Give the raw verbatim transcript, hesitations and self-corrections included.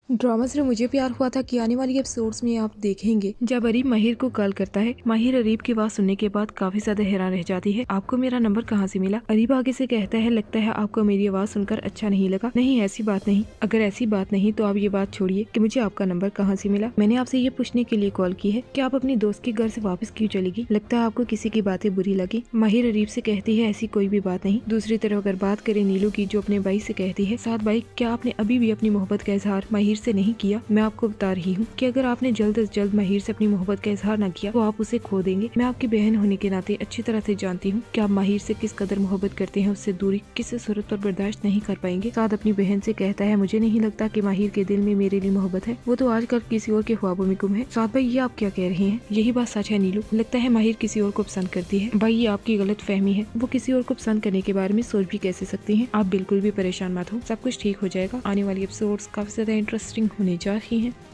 Drama सिर्फ मुझे प्यार हुआ था कि आने वाली एपिसोड्स में आप देखेंगे जब अरीब माहिर को कॉल करता है। माहिर अरीब की आवाज सुनने के बाद काफी ज्यादा हैरान रह जाती है। आपको मेरा नंबर कहाँ से मिला? अरीब आगे से कहता है, लगता है आपको मेरी आवाज सुनकर अच्छा नहीं लगा। नहीं, ऐसी बात नहीं। अगर ऐसी बात नहीं तो आप ये बात छोड़िए कि मुझे आपका नंबर कहाँ से मिला। मैंने आपसे ये पूछने के लिए कॉल की है कि आप अपनी दोस्त के घर से वापस क्यों चलेगी? लगता है आपको किसी की बातें बुरी लगी। माहिर अरीब से कहती है, ऐसी कोई भी बात नहीं। दूसरी तरफ अगर बात करें नीलू की, जो अपने भाई से कहती है, साथ भाई, क्या आपने अभी भी अपनी मोहब्बत का इजहार माहिर से नहीं किया? मैं आपको बता रही हूँ कि अगर आपने जल्द से जल्द माहिर से अपनी मोहब्बत का इजहार न किया तो आप उसे खो देंगे। मैं आपकी बहन होने के नाते अच्छी तरह से जानती हूँ कि आप माहिर से किस कदर मोहब्बत करते हैं। उससे दूरी किसी सूरत पर बर्दाश्त नहीं कर पाएंगे। साथ अपनी बहन से कहता है, मुझे नहीं लगता कि माहिर के दिल में मेरे लिए मोहब्बत है। वो तो आजकल किसी और के ख्वाबों में गुम है। साथ भाई, ये आप क्या कह रहे हैं? यही बात सच है नीलू। लगता है माहिर किसी और को पसंद करती है। भाई, ये आपकी गलत फहमी है। वो किसी और को पसंद करने के बारे में सोच भी कैसे सकती है? आप बिल्कुल भी परेशान मत हो, सब कुछ ठीक हो जाएगा। आने वाली एपिसोड्स काफी ज्यादा इंटरेस्टिंग होने जा रही है।